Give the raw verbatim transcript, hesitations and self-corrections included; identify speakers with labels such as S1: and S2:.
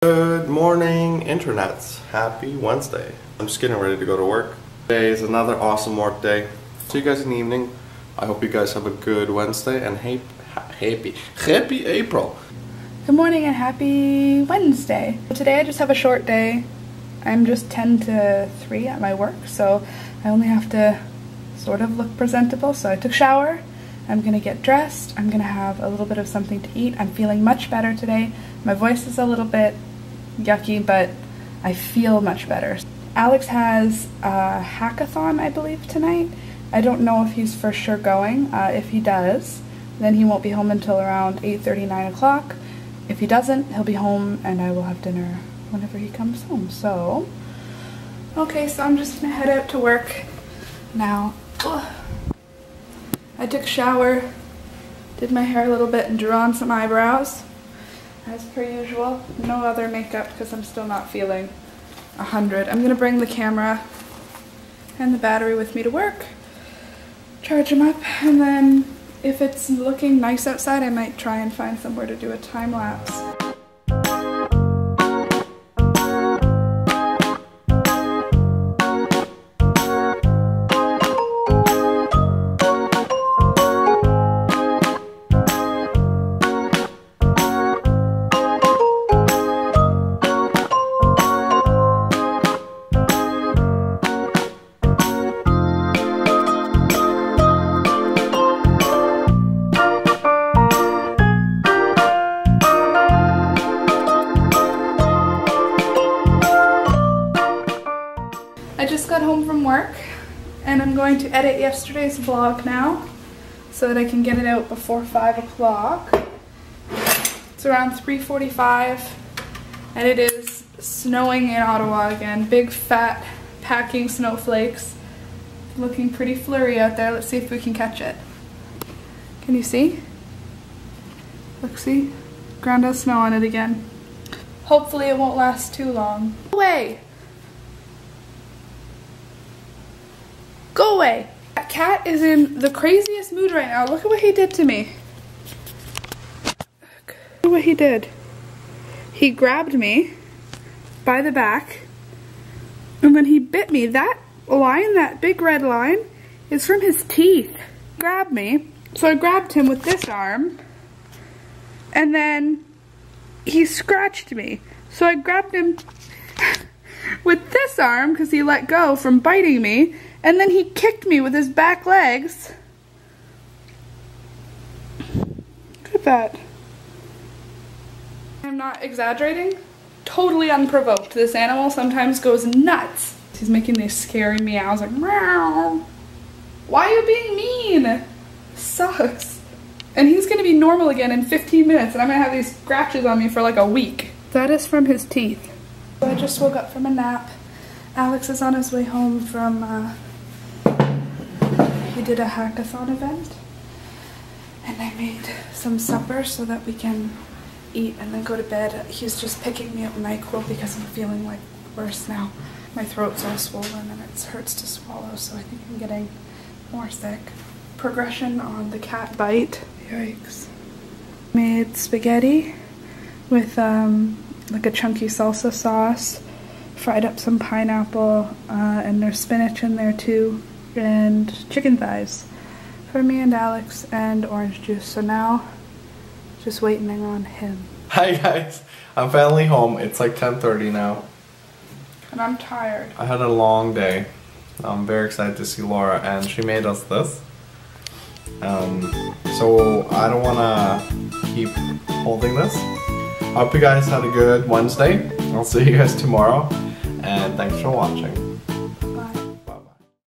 S1: Good morning, internets. Happy Wednesday. I'm just getting ready to go to work. Today is another awesome work day. See you guys in the evening. I hope you guys have a good Wednesday and happy, happy, happy April.
S2: Good morning and happy Wednesday. Today I just have a short day. I'm just ten to three at my work, so I only have to sort of look presentable. So I took a shower. I'm gonna get dressed. I'm gonna have a little bit of something to eat. I'm feeling much better today. My voice is a little bit yucky, but I feel much better. Alex has a hackathon, I believe, tonight. I don't know if he's for sure going. Uh, if he does, then he won't be home until around eight thirty, nine o'clock. If he doesn't, he'll be home and I will have dinner whenever he comes home. So, okay, so I'm just gonna head out to work now. Ugh. I took a shower, did my hair a little bit, and drew on some eyebrows, as per usual. No other makeup because I'm still not feeling a hundred. I'm gonna bring the camera and the battery with me to work, charge them up, and then if it's looking nice outside, I might try and find somewhere to do a time lapse. I just got home from work and I'm going to edit yesterday's vlog now so that I can get it out before five o'clock. It's around three forty-five and it is snowing in Ottawa again. Big fat packing snowflakes. Looking pretty flurry out there. Let's see if we can catch it. Can you see? Look, see? Ground has snow on it again. Hopefully it won't last too long. Go away! Go away! That cat is in the craziest mood right now. Look at what he did to me. Look at what he did. He grabbed me by the back and then he bit me. That line, that big red line, is from his teeth. Grabbed me. So I grabbed him with this arm and then he scratched me. So I grabbed him with this arm because he let go from biting me. And then he kicked me with his back legs. Look at that. I'm not exaggerating. Totally unprovoked. This animal sometimes goes nuts. He's making these scary meows like meow. Why are you being mean? Sucks. And he's gonna be normal again in fifteen minutes and I'm gonna have these scratches on me for like a week. That is from his teeth. So I just woke up from a nap. Alex is on his way home from uh, he did a hackathon event and I made some supper so that we can eat and then go to bed. He's just picking me up NyQuil because I'm feeling like worse now. My throat's all swollen and it hurts to swallow, so I think I'm getting more sick. Progression on the cat bite. Yikes. Made spaghetti with um, like a chunky salsa sauce. Fried up some pineapple uh, and there's spinach in there too. And chicken thighs for me and Alex and orange juice. So now just waiting on him.
S1: Hi guys, I'm finally home. It's like ten thirty now.
S2: And I'm tired.
S1: I had a long day. I'm very excited to see Laura and she made us this. Um, so I don't want to keep holding this. I hope you guys had a good Wednesday. I'll see you guys tomorrow and thanks for watching.